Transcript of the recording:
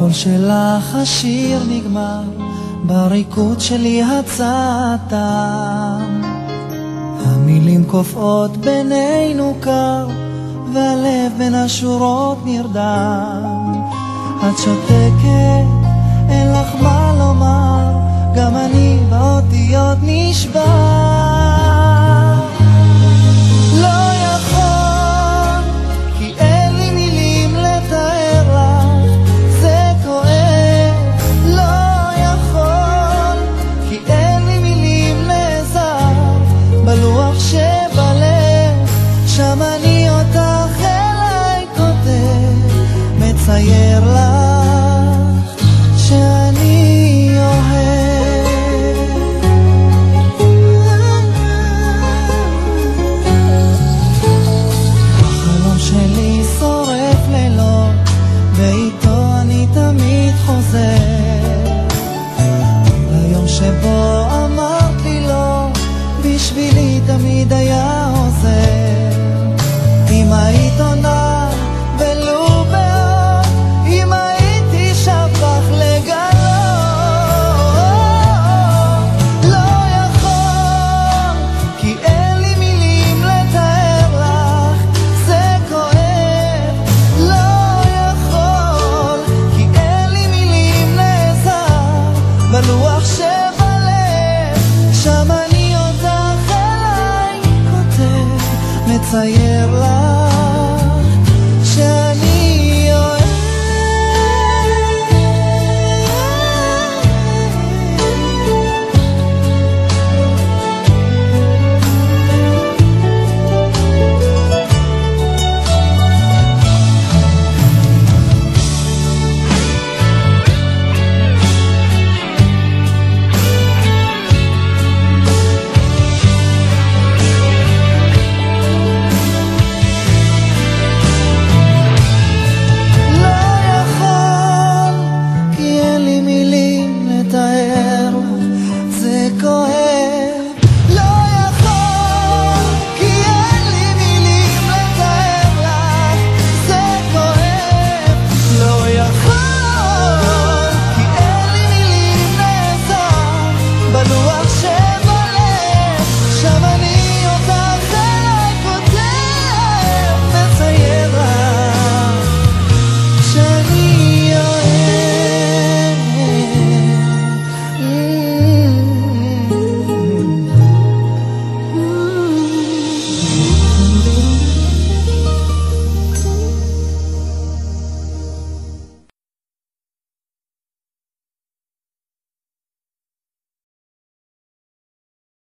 בקול שלך השיר נגמר, בריקוד שלי הצעתם, המילים קופאות בינינו קר, והלב בין השורות נרדם. את שותקת, אין לך מה לומר, גם אני באותיות נשבע. לא יכול, כי אין לי מילים לתאר לך, זה כואב. לא יכול, כי אין לי מילים נעזר, בלוח שבלב, שם אני אותך אליי כותב, מצייר לך שאני אוהב. החלום שלי שורף לילות, ואיתו אני תמיד חוזר ליום שבו אמרת לי לא, בשבילי תמיד היה עוזר. אם היית עונה ולו באור, אם הייתי שבח לגלות. לא יכול, כי אין לי מילים לתאר לך, זה כואב. לא יכול, כי אין לי מילים נעזר, בלוח שבלב, שם אני אותך אליי כותב, מצייר לך שאני אוהב. שאני